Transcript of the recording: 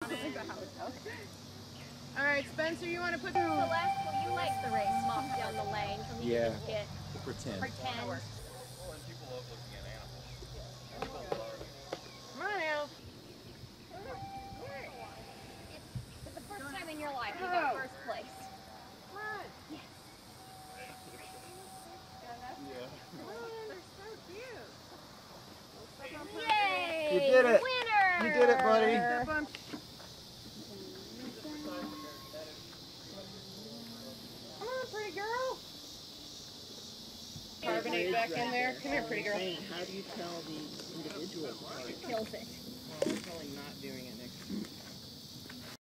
All right, Spencer, you want to put the Celeste, will you like the race walk down the lane for me to just get Pretend. pretend? Come on, Al. It's the first time in your life you got first place. Come on. Yes. Yay! You did it. Winner! You did it, buddy. Step on. Come on, pretty girl. Carbonate back in there. Come here, pretty girl. How do you tell the individual apart? Kills it. Well, we're probably not doing it next